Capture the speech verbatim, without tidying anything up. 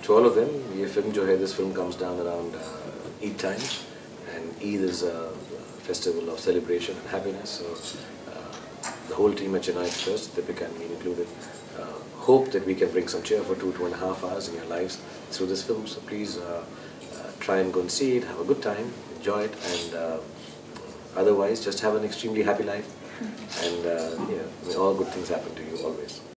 to all of them, ये film जो है, this film comes down around uh, Eid time, and Eid is a festival of celebration and happiness. So uh, the whole team at Chennai Express, Deepika and me included, uh, hope that we can bring some cheer for two, two and a half hours in your lives through this film. So please uh, uh, try and go and see it, have a good time, enjoy it, and uh, otherwise just have an extremely happy life. And uh, yeah, may all good things happen to you always.